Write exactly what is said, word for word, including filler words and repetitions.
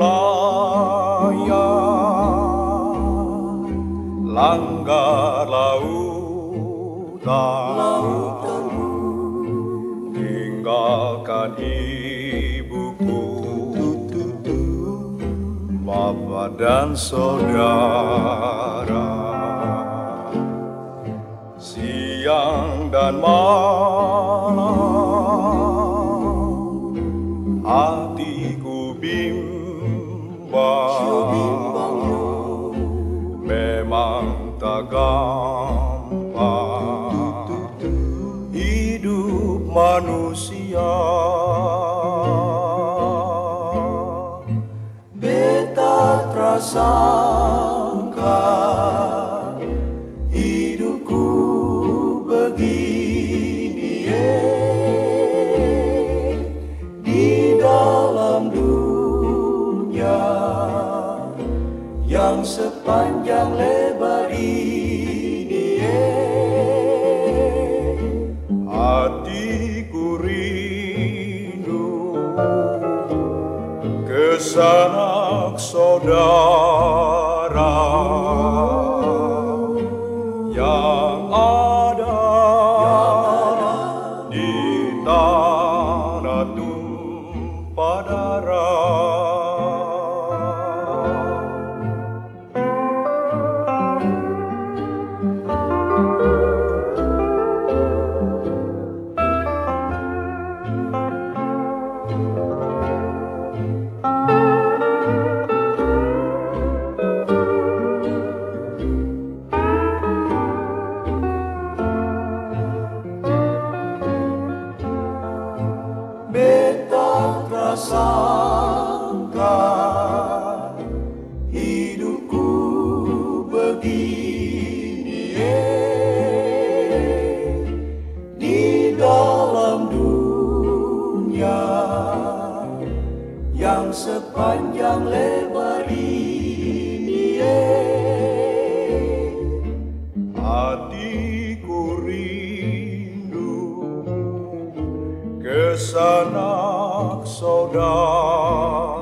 nelayan langgar lautan, tinggalkan ibuku, bapak dan saudara. Siang dan malam hatiku bimbang, memang tak gampang hidup manusia. Beta prasangka hidupku begini, eh, di dalam dunia yang sepanjang lebar ini, eh, hatiku rindu ke sanak saudara yang ada di tanah tumpah darah. Beta prasangka hidupku begini, eh, di dalam dunia yang sepanjang lebar ini, eh, hatiku rindu ke sanak saudara